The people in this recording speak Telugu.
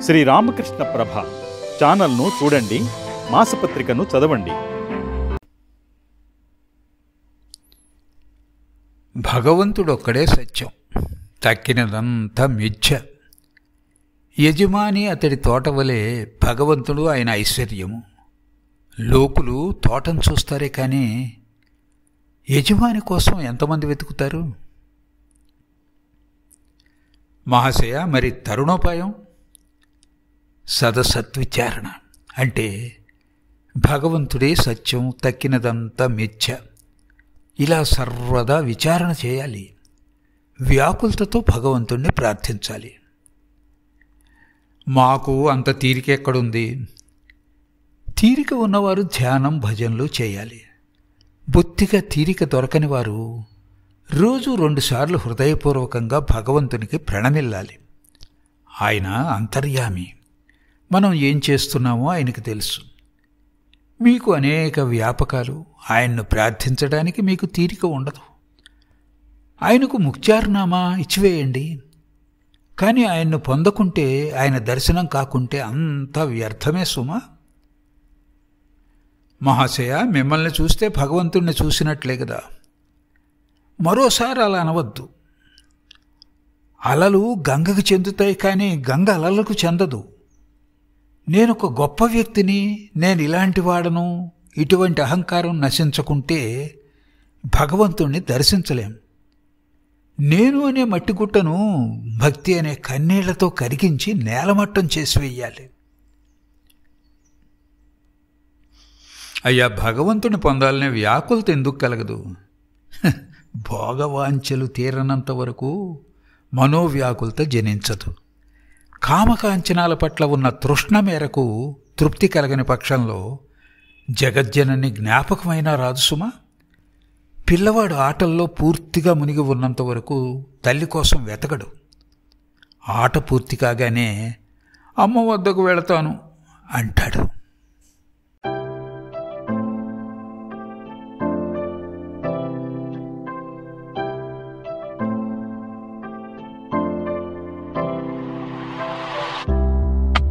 శ్రీ రామకృష్ణ ప్రభ ఛానల్ను చూడండి, మాసపత్రికను చదవండి. భగవంతుడొక్కడే సత్యం, తక్కినదంతా మిథ్య. యజమాని అతడి తోటవలే భగవంతుడు ఆయన ఐశ్వర్యము. లోకులు తోటను చూస్తారే కానీ యజమాని కోసం ఎంతమంది వెతుకుతారు? మహాశయ, మరి తరుణోపాయం? సదసద్విచారణ అంటే భగవంతుడే సత్యం, తక్కినదంతా మిథ్య. ఇలా సర్వదా విచారణ చేయాలి. వ్యాకులతతో భగవంతుణ్ణి ప్రార్థించాలి. మాకు అంత తీరిక ఎక్కడుంది? తీరిక ఉన్నవారు ధ్యానం, భజనలు చేయాలి. బొత్తిగా తీరిక దొరకని వారు రోజు 2 సార్లు హృదయపూర్వకంగా భగవంతునికి ప్రణమిల్లాలి. ఆయన అంతర్యామి. మనం ఏం చేస్తున్నామో ఆయనకు తెలుసు. మీకు అనేక వ్యాపకాలు. ఆయన్ను ప్రార్థించడానికి మీకు తీరిక ఉండదు. ఆయనకు ముక్త్యార్నామా ఇచ్చివేయండి. కానీ ఆయన్ను పొందకుంటే, ఆయన దర్శనం కాకుంటే అంతా వ్యర్థమే సుమా. మహాశయ, మిమ్మల్ని చూస్తే భగవంతుణ్ణి చూసినట్లే కదా. మరోసారి అలా అనవద్దు. అలలు గంగకు చెందుతాయి కానీ గంగ అలలకు చెందదు. నేనొక గొప్ప వ్యక్తిని, నేను ఇలాంటి వాడను, ఇటువంటి అహంకారం నశించకుంటే భగవంతుణ్ణి దర్శించలేం. నేను అనే మట్టిగుట్టను భక్తి అనే కన్నీళ్లతో కరిగించి నేలమట్టం చేసి వెయ్యాలి. అయ్యా, భగవంతుని పొందాలనే వ్యాకులత ఎందుకు కలగదు? భోగవాంఛలు తీరనంత వరకు మనోవ్యాకులత జనించదు. కామకాంచనాల పట్ల ఉన్న తృష్ణ మేరకు తృప్తి కలగని పక్షంలో జగజ్జనని జ్ఞాపకమైనా రాదు సుమా. పిల్లవాడు ఆటల్లో పూర్తిగా మునిగి ఉన్నంత వరకు తల్లి కోసం వెతకడు. ఆట పూర్తి కాగానే అమ్మ వద్దకు వెళతాను అంటాడు.